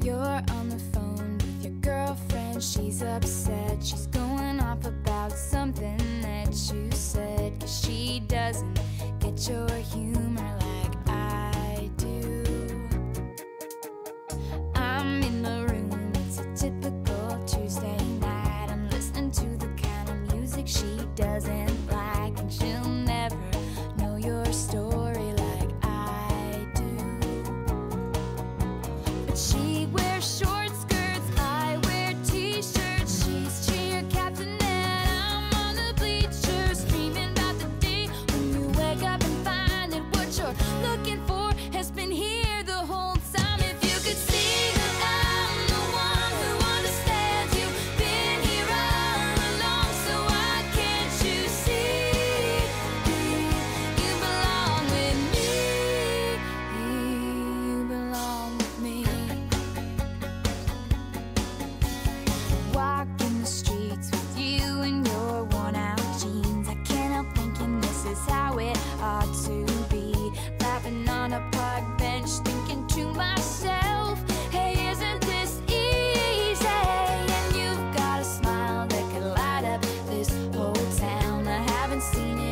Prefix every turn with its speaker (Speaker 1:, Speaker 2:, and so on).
Speaker 1: You're on the phone with your girlfriend. She's upset. She's going off about something that you said, 'cause she doesn't get your humor like I do. I'm in the room, it's a typical Tuesday night. I'm listening to the kind of music she doesn't like, and she'll never know your story like I do. But she wears short skirts, I wear t-shirts. She's cheer captain and I'm on the bleachers, dreaming about the day when you wake up and find that what you're looking for has been here the whole time. If you could see that I'm the one who understands, you've been here all along, so why can't you see you belong with me? You belong with me. Walking the streets with you in your worn out jeans, I can't help thinking this is how it ought to be. Laughing on a park bench, thinking to myself, hey, isn't this easy? And you've got a smile that could light up this whole town. I haven't seen